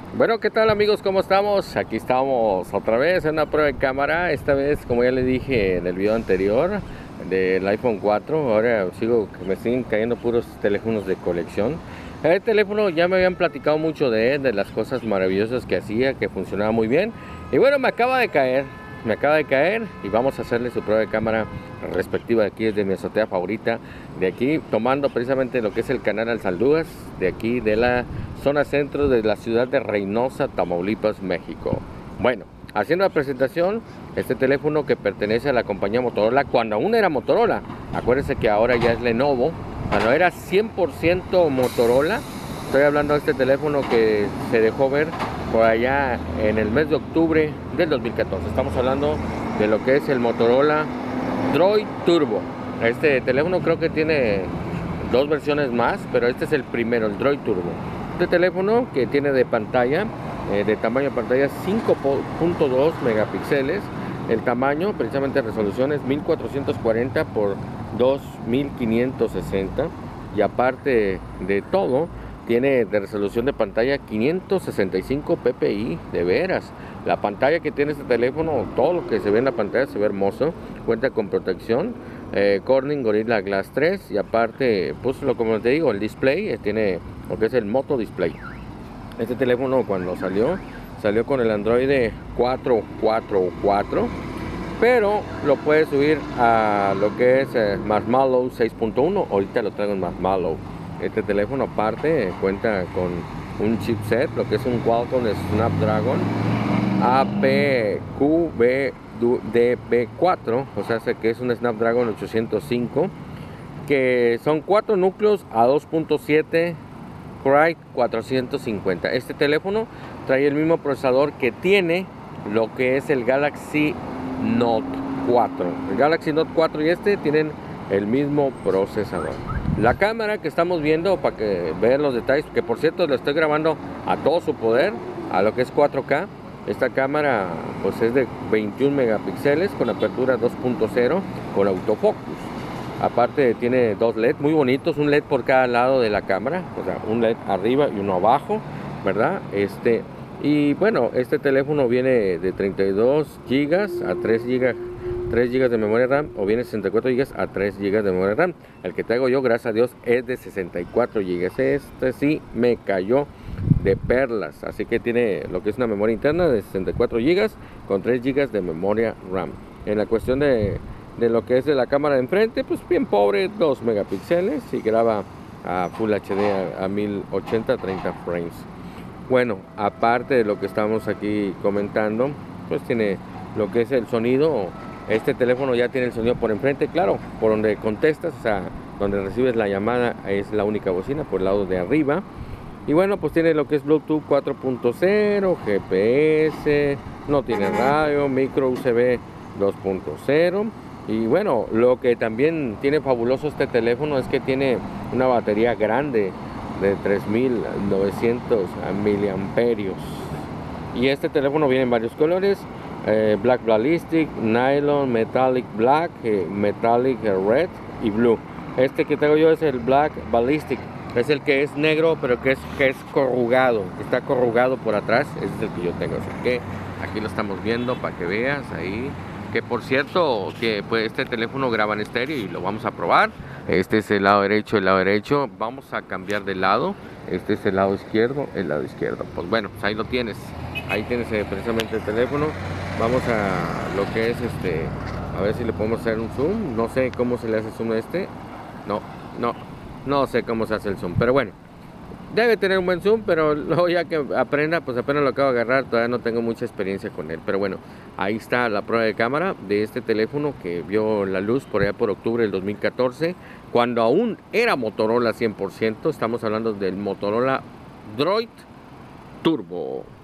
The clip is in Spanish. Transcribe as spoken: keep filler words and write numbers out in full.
Bueno, ¿qué tal amigos? ¿Cómo estamos? Aquí estamos otra vez en una prueba de cámara. Esta vez, como ya les dije en el video anterior del iPhone cuatro, ahora sigo que me siguen cayendo puros teléfonos de colección. El teléfono ya me habían platicado mucho de él, de las cosas maravillosas que hacía, que funcionaba muy bien. Y bueno, me acaba de caer, me acaba de caer y vamos a hacerle su prueba de cámara respectiva de aquí desde mi azotea favorita, de aquí tomando precisamente lo que es el canal Alsalduas, de aquí de la zona centro de la ciudad de Reynosa, Tamaulipas, México. Bueno, haciendo la presentación, este teléfono que pertenece a la compañía Motorola, cuando aún era Motorola, acuérdense que ahora ya es Lenovo, cuando era cien por ciento Motorola. Estoy hablando de este teléfono que se dejó ver por allá en el mes de octubre del dos mil catorce. Estamos hablando de lo que es el Motorola Droid Turbo. Este teléfono creo que tiene dos versiones más, pero este es el primero, el Droid Turbo. Este teléfono que tiene de pantalla, eh, de tamaño de pantalla cinco punto dos megapíxeles. El tamaño, precisamente resolución, es mil cuatrocientos cuarenta por dos mil quinientos sesenta. Y aparte de todo, tiene de resolución de pantalla quinientos sesenta y cinco ppi, de veras. La pantalla que tiene este teléfono, todo lo que se ve en la pantalla se ve hermoso. Cuenta con protección eh, Corning Gorilla Glass tres. Y aparte, pues lo como te digo, el display eh, tiene lo que es el Moto Display. Este teléfono cuando salió, salió con el Android cuatro punto cuatro punto cuatro. Pero lo puedes subir a lo que es eh, Marshmallow seis punto uno. Ahorita lo traigo en Marshmallow. Este teléfono aparte cuenta con un chipset, lo que es un Qualcomm Snapdragon A P Q B D B cuatro, o sea que es un Snapdragon ochocientos cinco, que son cuatro núcleos a dos punto siete Cry cuatrocientos cincuenta. Este teléfono trae el mismo procesador que tiene lo que es el Galaxy Note cuatro. El Galaxy Note cuatro y este tienen el mismo procesador. La cámara que estamos viendo, para que vean los detalles, que por cierto lo estoy grabando a todo su poder, a lo que es cuatro K. Esta cámara pues es de veintiún megapíxeles con apertura dos punto cero con autofocus. Aparte tiene dos L E D muy bonitos, un L E D por cada lado de la cámara, o sea, un L E D arriba y uno abajo, ¿verdad? Este, y bueno, este teléfono viene de treinta y dos gigas a tres gigas, tres gigas de memoria RAM, o viene sesenta y cuatro gigas a tres gigas de memoria RAM. El que traigo yo, gracias a Dios, es de sesenta y cuatro gigas. Este sí me cayó de perlas, así que tiene lo que es una memoria interna de sesenta y cuatro gigas con tres gigas de memoria RAM. En la cuestión de, de lo que es de la cámara de enfrente, pues bien pobre, dos megapíxeles y graba a Full H D a, a mil ochenta, treinta frames. Bueno, aparte de lo que estamos aquí comentando, pues tiene lo que es el sonido. Este teléfono ya tiene el sonido por enfrente, claro, por donde contestas, o sea, donde recibes la llamada es la única bocina, por el lado de arriba. Y bueno, pues tiene lo que es Bluetooth cuatro punto cero, G P S, no tiene radio, micro U S B dos punto cero. Y bueno, lo que también tiene fabuloso este teléfono es que tiene una batería grande de tres mil novecientos miliamperios. Y este teléfono viene en varios colores. Eh, Black Ballistic, Nylon, Metallic Black, eh, Metallic Red y Blue. Este que tengo yo es el Black Ballistic. Es el que es negro, pero que es, que es corrugado. Está corrugado por atrás. Ese es el que yo tengo. Así que aquí lo estamos viendo para que veas ahí. Que por cierto, que pues este teléfono graba en estéreo y lo vamos a probar. Este es el lado derecho, el lado derecho. Vamos a cambiar de lado. Este es el lado izquierdo, el lado izquierdo. Pues bueno, pues ahí lo tienes. Ahí tienes eh, precisamente el teléfono. Vamos a lo que es este. A ver si le podemos hacer un zoom. No sé cómo se le hace zoom a este. No, no. No sé cómo se hace el zoom. Pero bueno. Debe tener un buen zoom, pero luego ya que aprenda, pues apenas lo acabo de agarrar, todavía no tengo mucha experiencia con él. Pero bueno, ahí está la prueba de cámara de este teléfono que vio la luz por allá por octubre del dos mil catorce, cuando aún era Motorola cien por ciento. Estamos hablando del Motorola Droid Turbo.